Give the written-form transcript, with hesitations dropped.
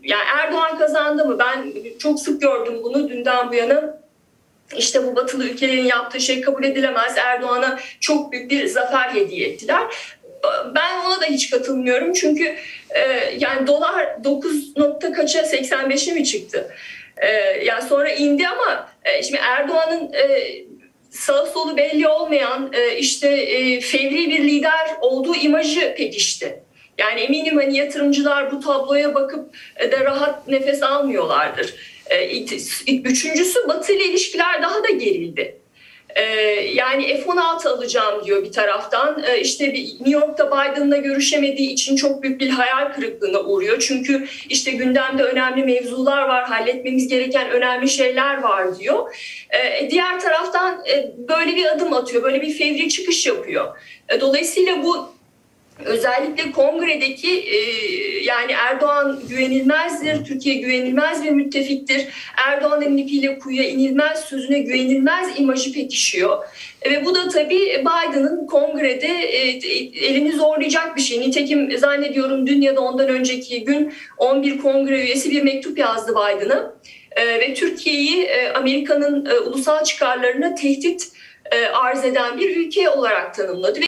Yani Erdoğan kazandı mı? Ben çok sık gördüm bunu dünden bu yana. İşte bu batılı ülkelerin yaptığı şey kabul edilemez. Erdoğan'a çok büyük bir zafer hediye ettiler. Ben ona da hiç katılmıyorum. Çünkü yani dolar 9 nokta kaça 85'e mi çıktı? Yani sonra indi ama şimdi Erdoğan'ın sağ solu belli olmayan fevri bir lider olduğu imajı pekişti. Yani eminim hani yatırımcılar bu tabloya bakıp da rahat nefes almıyorlardır. Üçüncüsü Batı ile ilişkiler daha da gerildi. Yani F-16 alacağım diyor bir taraftan. İşte New York'ta Biden'la görüşemediği için çok büyük bir hayal kırıklığına uğruyor. Çünkü işte gündemde önemli mevzular var, halletmemiz gereken önemli şeyler var diyor. Diğer taraftan böyle bir adım atıyor, böyle bir fevri çıkış yapıyor. Dolayısıyla bu özellikle kongredeki yani Erdoğan güvenilmezdir, Türkiye güvenilmez bir müttefiktir. Erdoğan'ın ipiyle kuyuya inilmez, sözüne güvenilmez imajı pekişiyor. Ve bu da tabii Biden'ın kongrede elini zorlayacak bir şey. Nitekim zannediyorum dün ya da ondan önceki gün 11 kongre üyesi bir mektup yazdı Biden'a. Ve Türkiye'yi Amerika'nın ulusal çıkarlarına tehdit arz eden bir ülke olarak tanımladı.